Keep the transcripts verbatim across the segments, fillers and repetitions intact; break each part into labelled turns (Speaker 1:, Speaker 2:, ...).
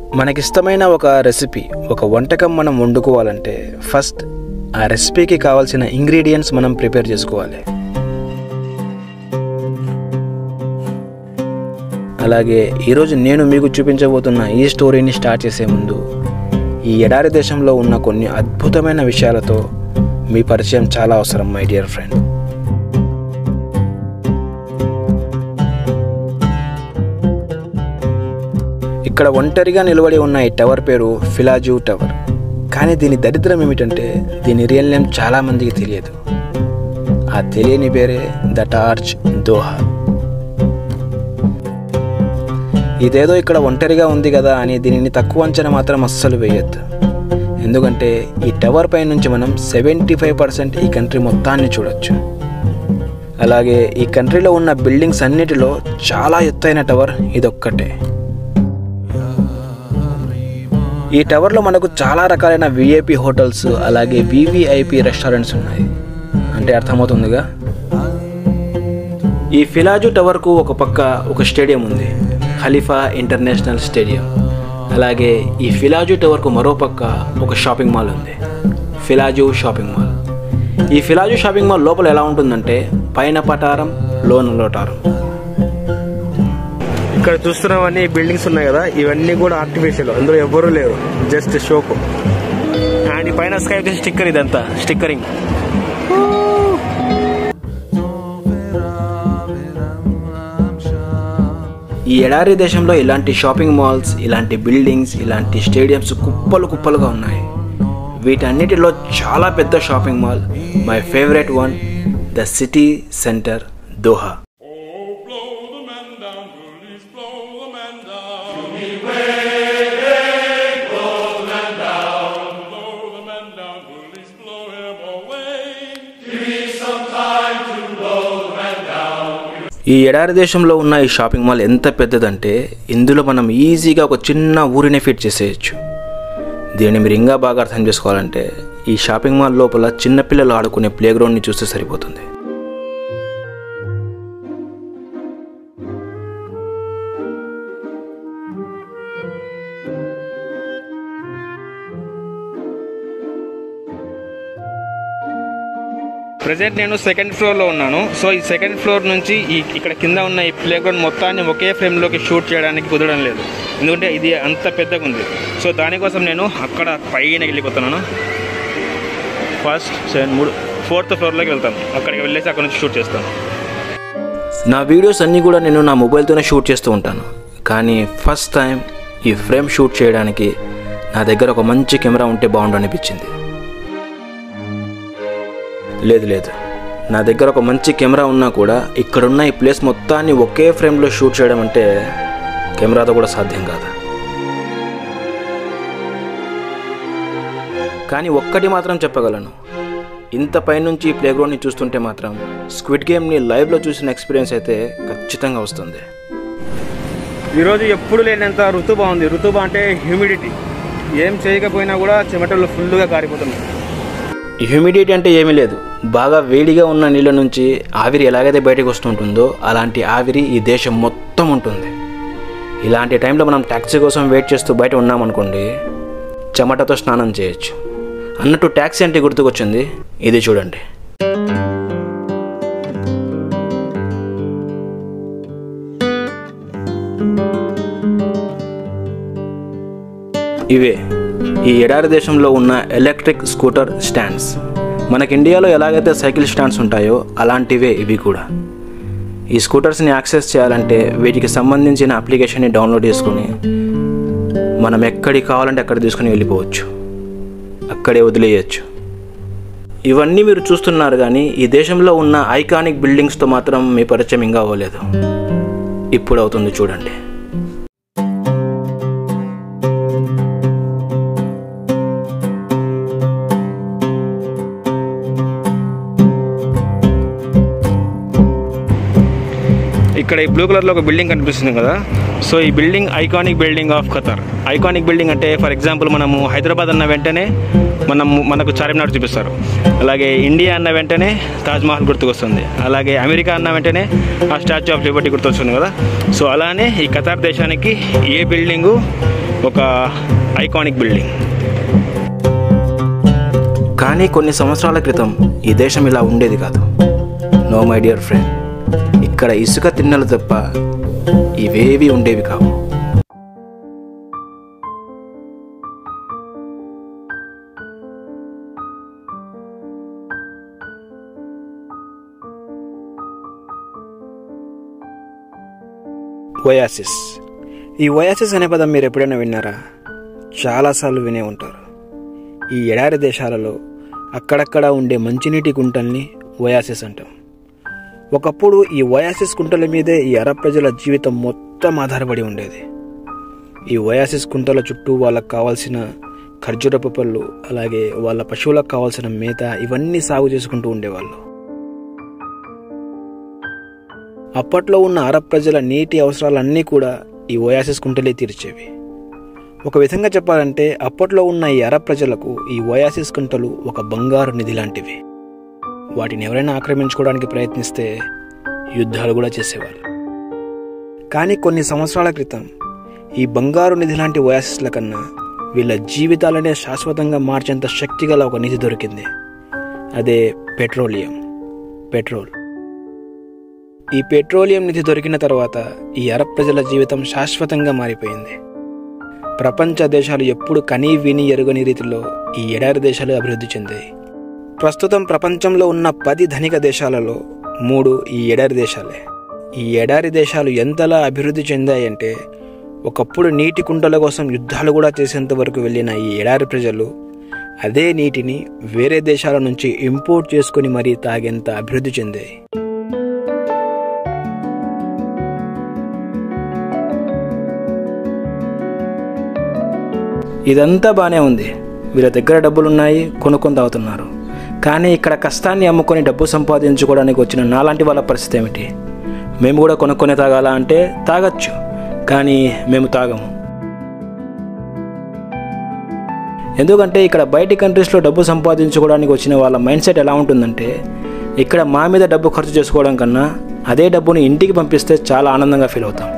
Speaker 1: మనకిష్టమైన ఒక రెసిపీ ఒక వంటకం మనం వండుకోవాలంటే ఫస్ట్ ఆ రెసిపీకి కావాల్సిన ఇంగ్రీడియంట్స్ మనం ప్రిపేర్ చేసుకోవాలి. అలాగే ఈరోజు నేను మీకు చూపించబోతున్న ఈ స్టోరీని స్టార్ట్ చేసే ముందు ఈ ఎడారి దేశంలో ఉన్న కొన్ని అద్భుతమైన విషయాలతో మీ పరిచయం చాలా అవసరం మై డియర్ ఫ్రెండ్. ఇక్కడ ఒంటరిగా నిలబడి ఉన్న ఈ టవర్ పేరు ఫిలాజు టవర్. కానీ దీని దరిద్రం ఏమిటంటే దీని రియల్ నేమ్ చాలామందికి తెలియదు. ఆ తెలియని పేరే ద టార్చ్ దోహా. ఇదేదో ఇక్కడ ఒంటరిగా ఉంది కదా అని దీనిని తక్కువ అంచనా మాత్రం అస్సలు వేయద్దు. ఎందుకంటే ఈ టవర్ పై నుంచి మనం సెవెంటీ ఫైవ్ పర్సెంట్ ఈ కంట్రీ మొత్తాన్ని చూడొచ్చు. అలాగే ఈ కంట్రీలో ఉన్న బిల్డింగ్స్ అన్నిటిలో చాలా ఎత్తైన టవర్ ఇదొక్కటే. ఈ టవర్లో మనకు చాలా రకాలైన విఐపి హోటల్స్ అలాగే వివిఐపి రెస్టారెంట్స్ ఉన్నాయి. అంటే అర్థమవుతుందిగా. ఈ ఫిలాజు టవర్కు ఒక పక్క ఒక స్టేడియం ఉంది, ఖలీఫా ఇంటర్నేషనల్ స్టేడియం. అలాగే ఈ ఫిలాజు టవర్కు మరో పక్క ఒక షాపింగ్ మాల్ ఉంది, ఫిలాజు షాపింగ్ మాల్. ఈ ఫిలాజు షాపింగ్ మాల్ లోపల ఎలా ఉంటుందంటే పైన పటారం లోన లోటారం. ఇక్కడ చూస్తున్నవన్నీ బిల్డింగ్స్ ఉన్నాయి కదా, ఇవన్నీ కూడా ఆర్టిఫిషియల్, అందులో ఎవ్వరూ లేరు, జస్ట్ షోకు. అండ్ ఈ పైన స్కై స్టిక్కర్, ఇదంతా స్టిక్కరింగ్. ఈ ఎడారి దేశంలో ఇలాంటి షాపింగ్ మాల్స్, ఇలాంటి బిల్డింగ్స్, ఇలాంటి స్టేడియంస్ కుప్పలు కుప్పలుగా ఉన్నాయి. వీటన్నిటిలో చాలా పెద్ద shopping mall, my favourite one, the city centre Doha. ఈ ఎడారి దేశంలో ఉన్న ఈ షాపింగ్ మాల్ ఎంత పెద్దదంటే ఇందులో మనం ఈజీగా ఒక చిన్న ఊరిని ఫిట్ చేసేయచ్చు. దీన్ని మీరు ఇంకా బాగా అర్థం చేసుకోవాలంటే ఈ షాపింగ్ మాల్ లోపల చిన్నపిల్లలు ఆడుకునే ప్లే గ్రౌండ్ని చూస్తే సరిపోతుంది. ప్రజెంట్ నేను సెకండ్ ఫ్లోర్లో ఉన్నాను. సో ఈ సెకండ్ ఫ్లోర్ నుంచి ఈ ఇక్కడ కింద ఉన్న ఈ ప్లే గ్రౌండ్ మొత్తాన్ని ఒకే ఫ్రేమ్లోకి షూట్ చేయడానికి కుదరడం లేదు, ఎందుకంటే ఇది అంత పెద్దగా ఉంది. సో దానికోసం నేను అక్కడ పైన వెళ్ళిపోతున్నాను. ఫస్ట్ మూడు ఫోర్త్ ఫ్లోర్లోకి వెళ్తాను, అక్కడికి వెళ్ళేసి అక్కడ నుంచి షూట్ చేస్తాను. నా వీడియోస్ అన్నీ కూడా నేను నా మొబైల్తోనే షూట్ చేస్తూ ఉంటాను. కానీ ఫస్ట్ టైం ఈ ఫ్రేమ్ షూట్ చేయడానికి నా దగ్గర ఒక మంచి కెమెరా ఉంటే బాగుండు అనిపించింది. లేదు లేదు నా దగ్గర ఒక మంచి కెమెరా ఉన్నా కూడా ఇక్కడున్న ఈ ప్లేస్ మొత్తాన్ని ఒకే ఫ్రేమ్లో షూట్ చేయడం అంటే కెమెరాతో కూడా సాధ్యం కాదు. కానీ ఒక్కటి మాత్రం చెప్పగలను, ఇంత పైనుంచి ఈ ప్లేగ్రౌండ్ని చూస్తుంటే మాత్రం స్క్విడ్ గేమ్ని లైవ్లో చూసిన ఎక్స్పీరియన్స్ అయితే ఖచ్చితంగా వస్తుంది. ఈరోజు ఎప్పుడు లేనంత ఋతుబా ఉంది. ఋతుబా అంటే హ్యూమిడిటీ. ఏం చేయకపోయినా కూడా చెమటలు ఫుల్గా కారిపోతున్నాయి. హ్యూమిడిటీ అంటే ఏమీ లేదు, బాగా వేడిగా ఉన్న నీళ్ళ నుంచి ఆవిరి ఎలాగైతే బయటకు వస్తుంటుందో అలాంటి ఆవిరి ఈ దేశం మొత్తం ఉంటుంది. ఇలాంటి టైంలో మనం ట్యాక్సీ కోసం వెయిట్ చేస్తూ బయట ఉన్నామనుకోండి, చెమటతో స్నానం చేయొచ్చు. అన్నట్టు ట్యాక్సీ అంటే గుర్తుకొచ్చింది, ఇది చూడండి. ఇవే ఈ ఎడారి దేశంలో ఉన్న ఎలక్ట్రిక్ స్కూటర్ స్టాండ్స్. మనకి ఇండియాలో ఎలాగైతే సైకిల్ స్టాండ్స్ ఉంటాయో అలాంటివే ఇవి కూడా. ఈ స్కూటర్స్ని యాక్సెస్ చేయాలంటే వీటికి సంబంధించిన అప్లికేషన్ని డౌన్లోడ్ చేసుకుని మనం ఎక్కడికి కావాలంటే అక్కడ తీసుకుని వెళ్ళిపోవచ్చు, అక్కడే వదిలేయచ్చు. ఇవన్నీ మీరు చూస్తున్నారు, కానీ ఈ దేశంలో ఉన్న ఐకానిక్ బిల్డింగ్స్తో మాత్రం మీ పరిచయం ఇంకా అవ్వలేదు. ఇప్పుడు అవుతుంది చూడండి. ఇక్కడ ఈ బ్లూ కలర్లో ఒక బిల్డింగ్ కనిపిస్తుంది కదా, సో ఈ building iconic building of Qatar. Iconic building అంటే ఫర్ ఎగ్జాంపుల్ మనము హైదరాబాద్ అన్న వెంటనే మనం మనకు చార్మినార్ చూపిస్తారు. అలాగే ఇండియా అన్న వెంటనే తాజ్మహల్ గుర్తుకొస్తుంది. అలాగే అమెరికా అన్న వెంటనే ఆ స్టాచ్యూ ఆఫ్ లిబర్టీ గుర్తొస్తుంది కదా. సో అలానే ఈ ఖతార్ దేశానికి ఏ బిల్డింగు ఒక ఐకానిక్ బిల్డింగ్. కానీ కొన్ని సంవత్సరాల క్రితం ఈ దేశం ఇలా ఉండేది కాదు. నో మై డియర్ ఫ్రెండ్, ఇక్కడ ఇసుక తిన్నెలు తప్ప ఇవేవి ఉండేవి కావు. ఒయాసిస్. ఈ ఒయాసిస్ అనే పదం మీరు ఎప్పుడైనా విన్నారా? చాలాసార్లు వినే ఉంటారు. ఈ ఎడారి దేశాలలో అక్కడక్కడ ఉండే మంచినీటి గుంటల్ని ఒయాసిస్ అంటాం. ఒకప్పుడు ఈ ఒయాసిస్ కుంటల మీదే ఈ అరబ్ ప్రజల జీవితం మొత్తం ఆధారపడి ఉండేది. ఈ ఒయాసిస్ కుంటల చుట్టూ వాళ్ళకు కావాల్సిన ఖర్జూరపు పళ్ళు, అలాగే వాళ్ళ పశువులకు కావాల్సిన మేత, ఇవన్నీ సాగు చేసుకుంటూ ఉండేవాళ్ళు. అప్పట్లో ఉన్న అరబ్ ప్రజల నీటి అవసరాలన్నీ కూడా ఈ ఒయాసిస్ కుంటలే తీర్చేవి. ఒక విధంగా చెప్పాలంటే అప్పట్లో ఉన్న ఈ అరబ్ ప్రజలకు ఈ ఒయాసిస్ కుంటలు ఒక బంగారు నిధి లాంటివి. వాటిని ఎవరైనా ఆక్రమించుకోవడానికి ప్రయత్నిస్తే యుద్ధాలు కూడా చేసేవాళ్ళు. కానీ కొన్ని సంవత్సరాల క్రితం ఈ బంగారు నిధి లాంటి ఒయాసిస్ల కన్నా వీళ్ళ జీవితాలనే శాశ్వతంగా మార్చేంత శక్తి గల ఒక నిధి దొరికింది. అదే పెట్రోలియం, పెట్రోల్. ఈ పెట్రోలియం నిధి దొరికిన తర్వాత ఈ అరబ్ ప్రజల జీవితం శాశ్వతంగా మారిపోయింది. ప్రపంచ దేశాలు ఎప్పుడు కనీ విని ఎరుగని రీతిలో ఈ ఎడారి దేశాలు అభివృద్ధి చెందాయి. ప్రస్తుతం ప్రపంచంలో ఉన్న పది ధనిక దేశాలలో మూడు ఈ ఎడారి దేశాలే. ఈ ఎడారి దేశాలు ఎంతలా అభివృద్ధి చెందాయంటే ఒకప్పుడు నీటి కుంటల కోసం యుద్ధాలు కూడా చేసేంత వరకు వెళ్ళిన ఈ ఎడారి ప్రజలు అదే నీటిని వేరే దేశాల నుంచి ఇంపోర్ట్ చేసుకుని మరీ తాగేంత అభివృద్ధి చెందాయి. ఇదంతా బాగానే ఉంది. వీళ్ళ దగ్గర డబ్బులున్నాయి, కొనుక్కొని తాగుతున్నారు. కానీ ఇక్కడ కష్టాన్ని అమ్ముకొని డబ్బు సంపాదించుకోవడానికి వచ్చిన నాలాంటి వాళ్ళ పరిస్థితి ఏమిటి? మేము కూడా కొనుక్కొని తాగాలా అంటే తాగచ్చు, కానీ మేము తాగము. ఎందుకంటే ఇక్కడ బయటి కంట్రీస్లో డబ్బు సంపాదించుకోవడానికి వచ్చిన వాళ్ళ మైండ్ సెట్ ఎలా ఉంటుందంటే, ఇక్కడ మా మీద డబ్బు ఖర్చు చేసుకోవడం కన్నా అదే డబ్బుని ఇంటికి పంపిస్తే చాలా ఆనందంగా ఫీల్ అవుతాం.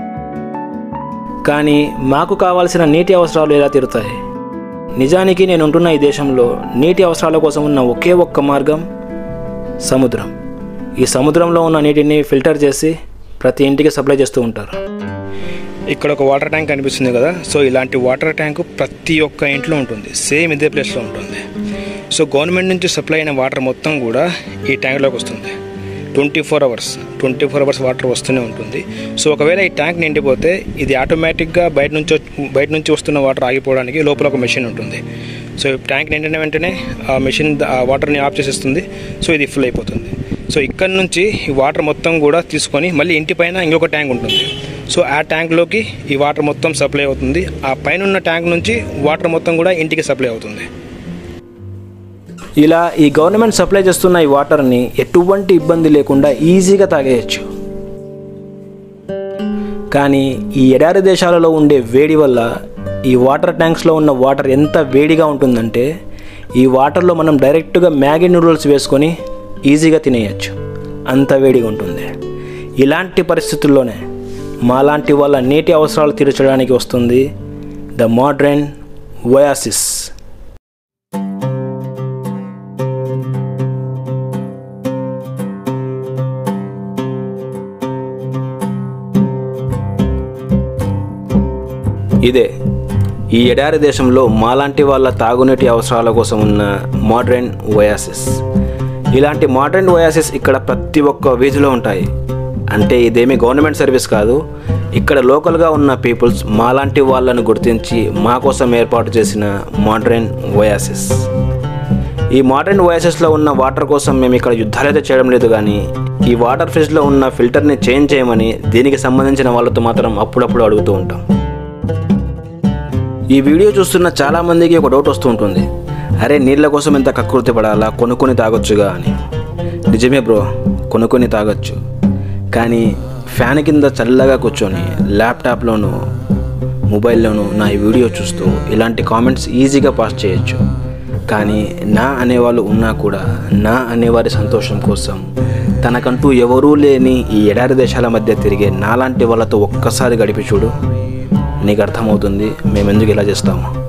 Speaker 1: కానీ మాకు కావాల్సిన నీటి అవసరాలు ఎలా తీరుతాయి? నిజానికి నేను ఉంటున్న ఈ దేశంలో నీటి అవసరాల కోసం ఉన్న ఒకే ఒక్క మార్గం సముద్రం. ఈ సముద్రంలో ఉన్న నీటిని ఫిల్టర్ చేసి ప్రతి ఇంటికి సప్లై చేస్తూ ఉంటారు. ఇక్కడ ఒక వాటర్ ట్యాంక్ కనిపిస్తుంది కదా. సో ఇలాంటి వాటర్ ట్యాంకు ప్రతి ఒక్క ఇంట్లో ఉంటుంది, సేమ్ ఇదే ప్లేస్లో ఉంటుంది. సో గవర్నమెంట్ నుంచి సప్లై అయిన వాటర్ మొత్తం కూడా ఈ ట్యాంక్లోకి వస్తుంది. Twenty four hours twenty four hours water వస్తూనే ఉంటుంది. సో ఒకవేళ ఈ ట్యాంక్ నిండిపోతే ఇది ఆటోమేటిక్గా బయట నుంచి బయట నుంచి వస్తున్న వాటర్ ఆగిపోవడానికి లోపల ఒక మెషిన్ ఉంటుంది. సో ట్యాంక్ నిండిన వెంటనే ఆ మెషిన్ ఆ వాటర్ని ఆఫ్ చేసేస్తుంది. సో ఇది ఫుల్ అయిపోతుంది. సో ఇక్కడ నుంచి ఈ వాటర్ మొత్తం కూడా తీసుకొని మళ్ళీ ఇంటి పైన ఇంకొక ట్యాంక్ ఉంటుంది. సో ఆ ట్యాంక్లోకి ఈ వాటర్ మొత్తం సప్లై అవుతుంది. ఆ పైన ఉన్న ట్యాంక్ నుంచి వాటర్ మొత్తం కూడా ఇంటికి సప్లై అవుతుంది. ఇలా ఈ గవర్నమెంట్ సప్లై చేస్తున్న ఈ వాటర్ని ఎటువంటి ఇబ్బంది లేకుండా ఈజీగా తాగేయచ్చు. కానీ ఈ ఎడారి దేశాలలో ఉండే వేడి వల్ల ఈ వాటర్ ట్యాంక్స్లో ఉన్న వాటర్ ఎంత వేడిగా ఉంటుందంటే ఈ వాటర్లో మనం డైరెక్ట్గా మ్యాగీ నూడిల్స్ వేసుకొని ఈజీగా తినేయచ్చు, అంత వేడిగా ఉంటుంది. ఇలాంటి పరిస్థితుల్లోనే మాలాంటి వాళ్ళ నీటి అవసరాలు తీర్చడానికి వస్తుంది ద మోడ్రన్ ఒయాసిస్. ఇదే ఈ ఎడారి దేశంలో మాలాంటి వాళ్ళ తాగునీటి అవసరాల కోసం ఉన్న మోడ్రన్ ఒయాసిస్. ఇలాంటి మోడ్రన్ ఒయాసిస్ ఇక్కడ ప్రతి ఒక్క వీధిలో ఉంటాయి. అంటే ఇదేమీ గవర్నమెంట్ సర్వీస్ కాదు, ఇక్కడ లోకల్గా ఉన్న పీపుల్స్ మాలాంటి వాళ్ళను గుర్తించి మా కోసం ఏర్పాటు చేసిన మోడ్రన్ ఒయాసిస్. ఈ మోడ్రన్ ఒయాసిస్లో ఉన్న వాటర్ కోసం మేము ఇక్కడ యుద్ధాలైతే చేయడం లేదు, కానీ ఈ వాటర్ ఫ్రిడ్జ్లో ఉన్న ఫిల్టర్ని చేంజ్ చేయమని దీనికి సంబంధించిన వాళ్ళతో మాత్రం అప్పుడప్పుడు అడుగుతూ ఉంటాం. ఈ వీడియో చూస్తున్న చాలామందికి ఒక డౌట్ వస్తూ ఉంటుంది, అరే నీళ్ళ కోసం ఎంత కక్కుర్తి పడాలా, కొనుక్కొని తాగొచ్చుగా అని. నిజమే బ్రో, కొనుక్కొని తాగొచ్చు. కానీ ఫ్యాన్ కింద చల్లగా కూర్చొని కానీ నా అనేవాళ్ళు ఉన్నా కూడా నా అనేవారి సంతోషం కోసం తనకంటూ ఎవరూ లేని ఈ ఎడారి దేశాల మధ్య తిరిగే నాలాంటి వాళ్ళతో ఒక్కసారి గడిపి చూడు, నీకు అర్థమవుతుంది మేము ఎందుకు ఇలా చేస్తాము.